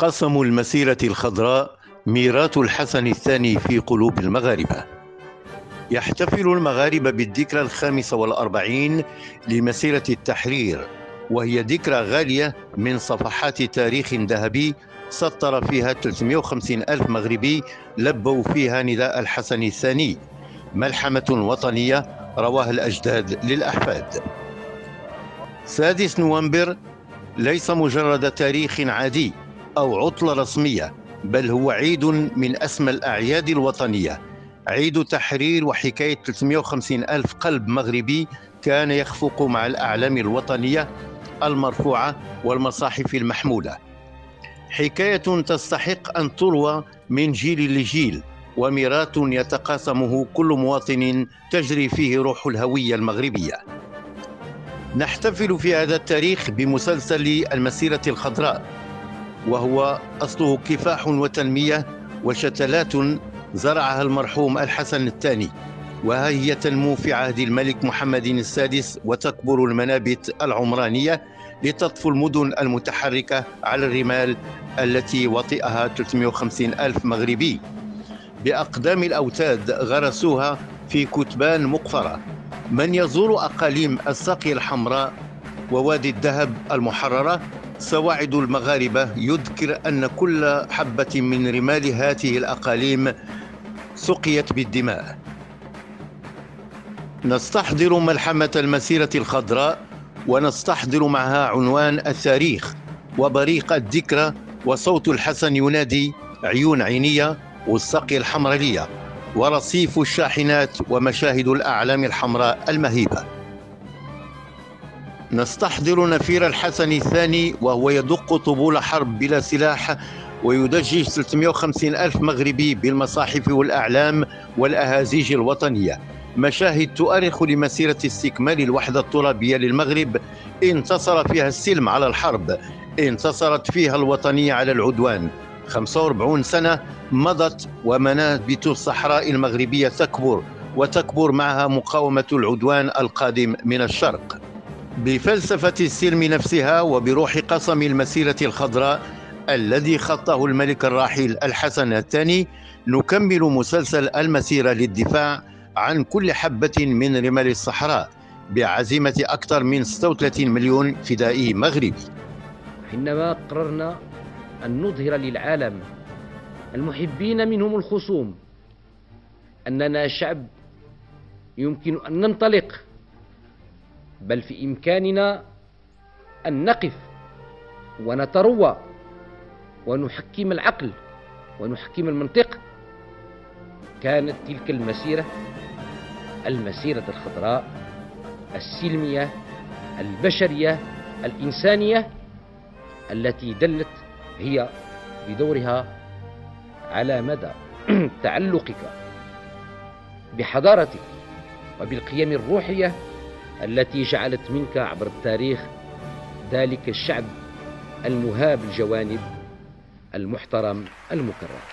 قسم المسيرة الخضراء ميراث الحسن الثاني في قلوب المغاربة. يحتفل المغاربة بالذكرى 45 لمسيرة التحرير، وهي ذكرى غالية من صفحات تاريخ ذهبي سطر فيها 350 ألف مغربي لبوا فيها نداء الحسن الثاني، ملحمة وطنية رواها الأجداد للأحفاد. 6 نوفمبر ليس مجرد تاريخ عادي أو عطلة رسمية، بل هو عيد من أسمى الأعياد الوطنية، عيد تحرير وحكاية 350 ألف قلب مغربي كان يخفق مع الأعلام الوطنية المرفوعة والمصاحف المحمولة. حكاية تستحق أن تروى من جيل لجيل، وميراث يتقاسمه كل مواطن تجري فيه روح الهوية المغربية. نحتفل في هذا التاريخ بمسلسل المسيرة الخضراء، وهو أصله كفاح وتنمية وشتلات زرعها المرحوم الحسن الثاني، وها هي تنمو في عهد الملك محمد السادس، وتكبر المنابت العمرانية لتطفو المدن المتحركة على الرمال التي وطئها 350 ألف مغربي بأقدام الأوتاد غرسوها في كتبان مقفرة. من يزور أقاليم الساقية الحمراء ووادي الذهب المحررة سواعد المغاربة يذكر أن كل حبة من رمال هذه الأقاليم سقيت بالدماء. نستحضر ملحمة المسيرة الخضراء، ونستحضر معها عنوان التاريخ وبريق الذكرى، وصوت الحسن ينادي عيون عينية والساقية الحمرلية ورصيف الشاحنات ومشاهد الأعلام الحمراء المهيبة. نستحضر نفير الحسن الثاني وهو يدق طبول حرب بلا سلاح، ويدجج 350 ألف مغربي بالمصاحف والأعلام والأهازيج الوطنية، مشاهد تؤرخ لمسيرة استكمال الوحدة الترابية للمغرب. انتصر فيها السلم على الحرب، انتصرت فيها الوطنية على العدوان. 45 سنة مضت ومنابت الصحراء المغربية تكبر، وتكبر معها مقاومة العدوان القادم من الشرق. بفلسفة السلم نفسها وبروح قسم المسيرة الخضراء الذي خطه الملك الراحل الحسن الثاني، نكمل مسلسل المسيرة للدفاع عن كل حبة من رمال الصحراء بعزيمة أكثر من 36 مليون فدائي مغربي. حينما قررنا أن نظهر للعالم المحبين منهم الخصوم أننا شعب يمكن أن ننطلق، بل في إمكاننا أن نقف ونتروى ونحكم العقل ونحكم المنطق، كانت تلك المسيرة الخضراء السلمية البشرية الإنسانية التي دلت هي بدورها على مدى تعلقك بحضارتك وبالقيم الروحية التي جعلت منك عبر التاريخ ذلك الشعب المهاب الجوانب المحترم المكرم.